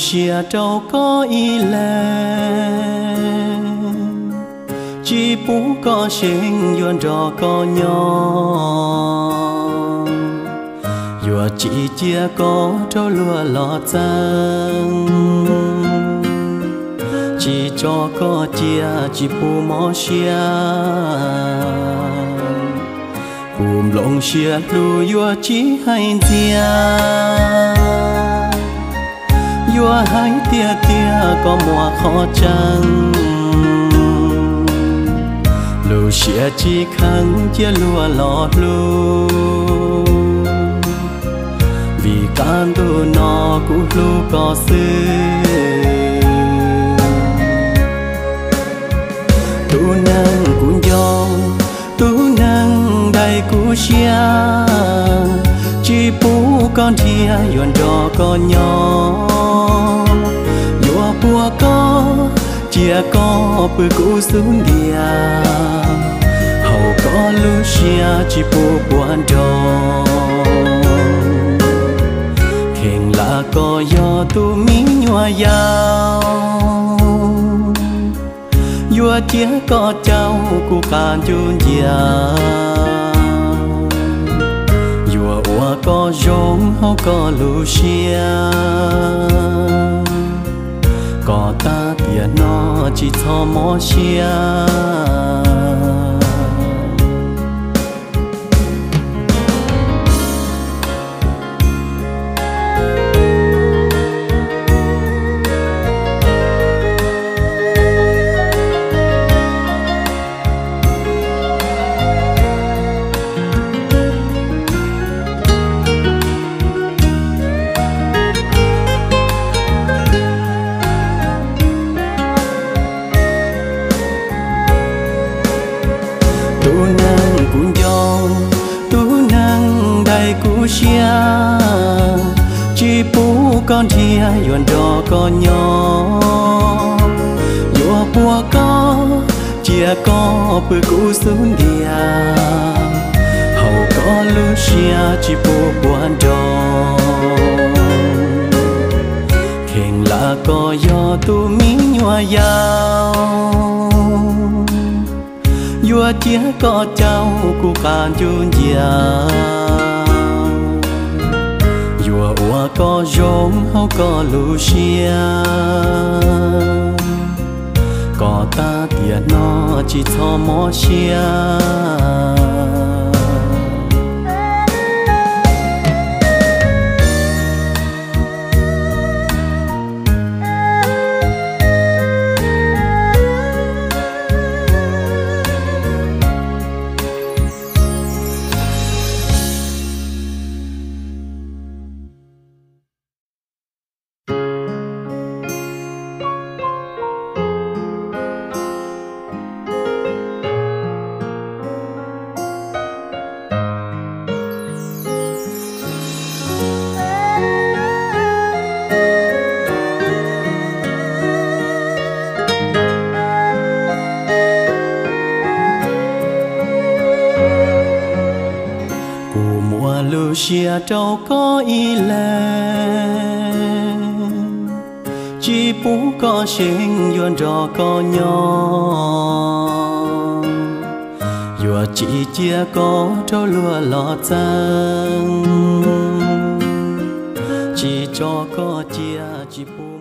xia trâu có ý lệ chỉ bú có sinh yuan trò có nhỏ yua chỉ chia có trâu lúa lọt răng chỉ cho có chia chỉ bú mò xia cùng lòng xia lu yua chỉ hay tia yua hai tia tia có mùa khó chăng lu xia chỉ khăn chia lúa lọt lu vì can tu nó cũng lu có sư tu năng cũng dòng tu năng đầy cú xia chỉ bú con thia yuan đò con nhỏ yua bùa có chia có bự cú xuống địa hầu có lu xia chỉ bú buồn đò khen là có do tu mi nhua yao yua chia có cháu cu can chun gia yua ua có giống hao có lu xia có ta tiền nó chỉ cho mò xia tu năng cũng dòng tu năng đầy cú xia chỉ bú con thia yuan đò con nhỏ yua bùa có chia có bự cú xuống địa hầu có lu xia chỉ bú buồn đò khen là có do tu mi nhua yao yua chia có cháu cu can chun gia yua ua có giống hao có lu xia có ta tiền nó chỉ cho mò xia lu xia trâu có ý lệ chỉ bú có sinh yuan trò có nhỏ yua chỉ chia có trâu lúa lọt răng chỉ cho có chia chỉ bú